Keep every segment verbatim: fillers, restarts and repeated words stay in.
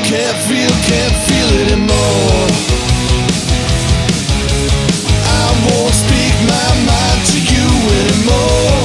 Can't feel, can't feel it anymore. I won't speak my mind to you anymore.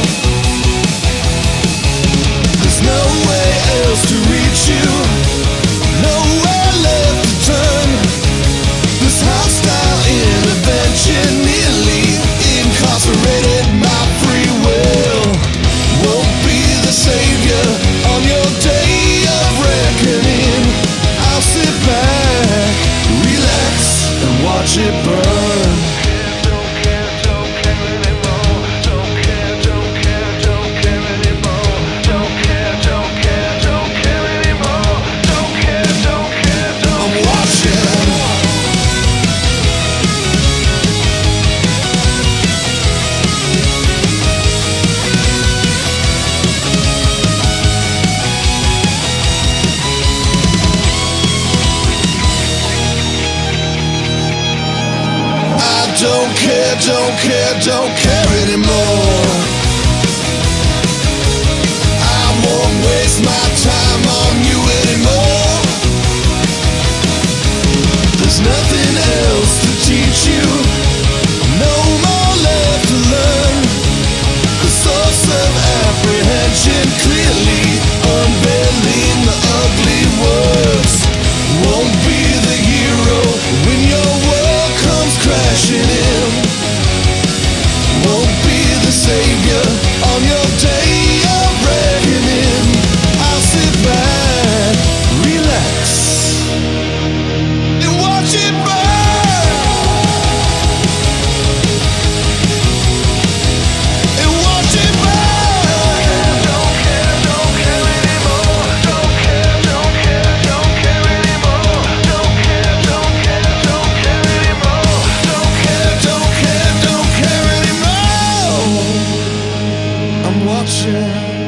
There's no way else to reach you, nowhere left to turn. This hostile intervention nearly incarcerated my free will. Won't be the savior on your day of reckoning. I'll sit back, relax, and watch it burn. Don't care, don't care anymore. Don't care, don't care, don't care anymore. Don't care, don't care, don't care anymore. Don't care, don't care, don't I'm watching. Don't care, don't care, don't care anymore. I won't waste my time on you anymore. There's nothing else to teach you, no more left to learn. The source of apprehension clearly unveiling the ugly words. Won't be the hero when your world comes crashing in. Won't be the savior on your day of reckoning. I'll sit back, relax, and watch it burn. And watch it burn. Don't care, don't care anymore. Don't care, don't care, don't care anymore. Don't care, don't care, don't care anymore. Don't care, Don't care, don't care anymore. I'm watching.